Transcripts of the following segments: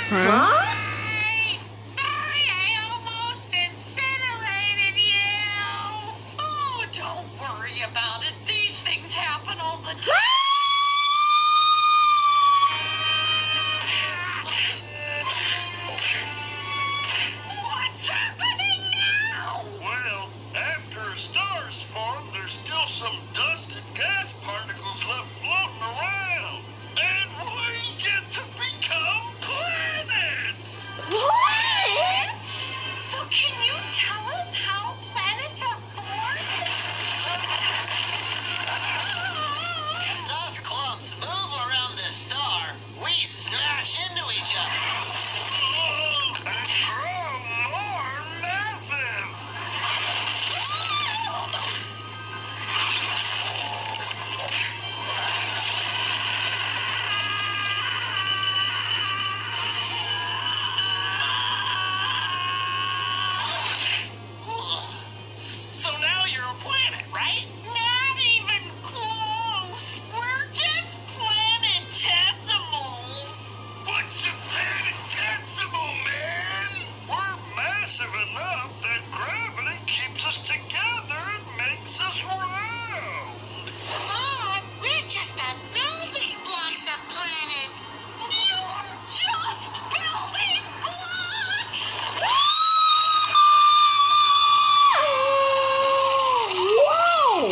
Huh? Sorry, I almost incinerated you. Oh, don't worry about it. These things happen all the time. What's happening now? Well, after stars form, there's still some dust and gas particles left floating around. And we get to become planets! Planets? So can you tell us how planets are born? As those clumps move around the star, we smash into each other. And grow more massive! So now you're a planet, right? Not even close. We're just planetesimals. What's a planetesimal, man? We're massive enough that gravity keeps us together and makes us round. We're just the building blocks of planets. You're just building blocks. Whoa!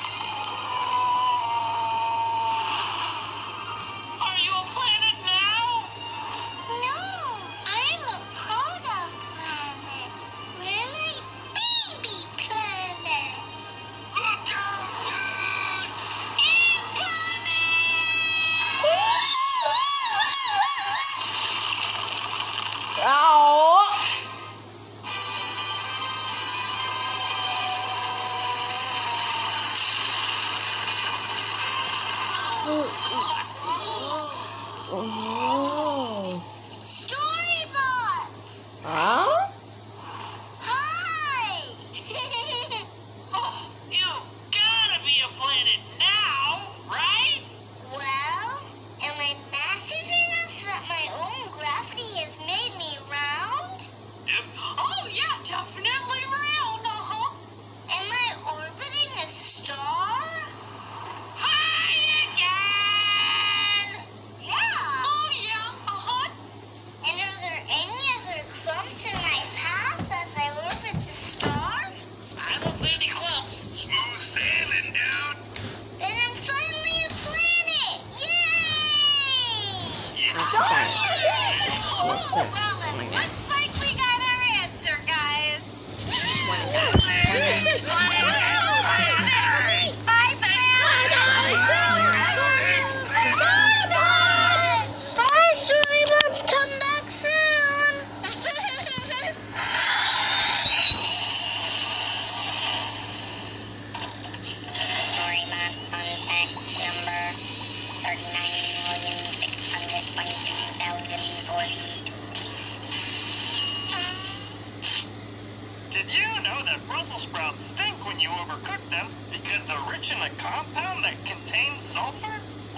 Are you a planet now? No, I'm a protoplanet. We're like baby planets. Look out, dudes! Oh! Oh. Storybots! Huh? Hi! Oh, you gotta be a planet now, right? Well, am I massive enough that my own gravity has made me round? Yep. Oh, yeah, definitely round, Am I orbiting a star? Hi again! Yeah. Oh, yeah, And are there any other clumps in my path as I orbit the star? I don't see any clumps. Smooth sailing, dude. Then I'm finally a planet! Yay! That's fine. What's that? Well, it looks like we got our answer, guys. Bye, friends. Bye, Storybots. Come back soon. Storybot contact number 39,622,042. Did you know that Brussels sprouts stink when you overcook them because they're rich in a compound that contains sulfur?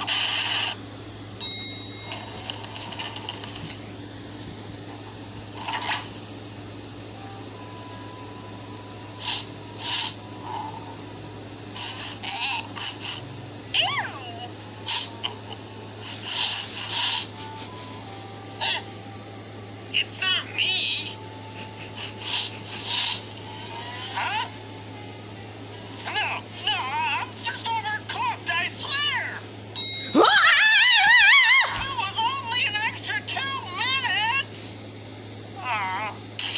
It's not me. Huh? No, I'm just overcooked, I swear. It was only an extra 2 minutes. Aw.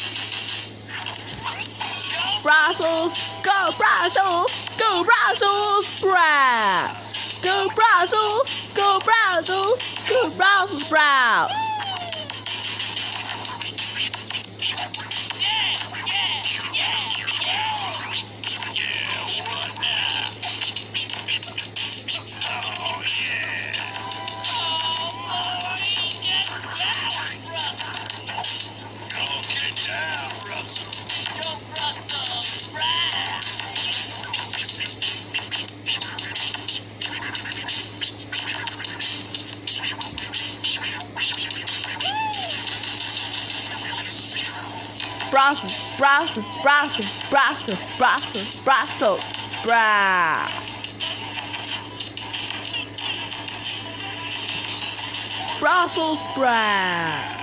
Brussels! Go Brussels! Go Brussels! Sprout! Go Brussels! Go Brussels! Go Brussels sprout! Brussels, Brussels, Brussels, Brussels, Brussels, Brussels, Brussels sprout.